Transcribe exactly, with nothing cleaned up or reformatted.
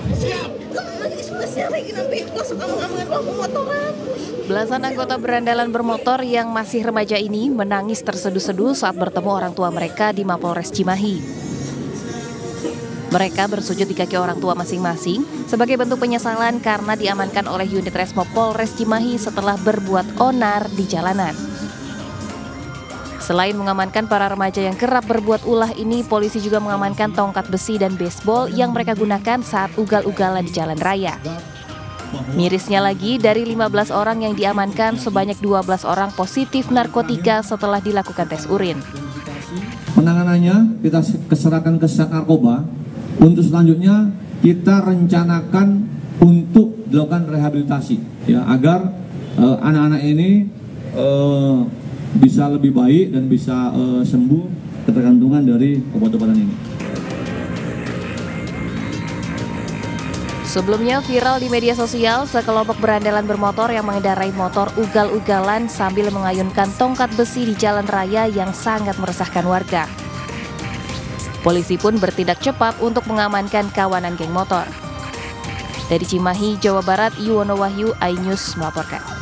Belasan anggota berandalan bermotor yang masih remaja ini menangis terseduh-seduh saat bertemu orang tua mereka di Mapolres Cimahi. Mereka bersujud di kaki orang tua masing-masing sebagai bentuk penyesalan karena diamankan oleh unit Resmo Polres Cimahi setelah berbuat onar di jalanan. Selain mengamankan para remaja yang kerap berbuat ulah ini, polisi juga mengamankan tongkat besi dan baseball yang mereka gunakan saat ugal-ugalan di jalan raya. Mirisnya lagi, dari lima belas orang yang diamankan, sebanyak dua belas orang positif narkotika setelah dilakukan tes urin. Penanganannya kita keserahkan ke Sat Narkoba. Untuk selanjutnya kita rencanakan untuk dilakukan rehabilitasi, ya, agar anak-anak uh, ini uh, bisa lebih baik dan bisa uh, sembuh ketergantungan dari obat-obatan ini. Sebelumnya viral di media sosial, sekelompok berandalan bermotor yang mengendarai motor ugal-ugalan sambil mengayunkan tongkat besi di jalan raya yang sangat meresahkan warga. Polisi pun bertindak cepat untuk mengamankan kawanan geng motor. Dari Cimahi, Jawa Barat, Yuwono Wahyu, iNews melaporkan.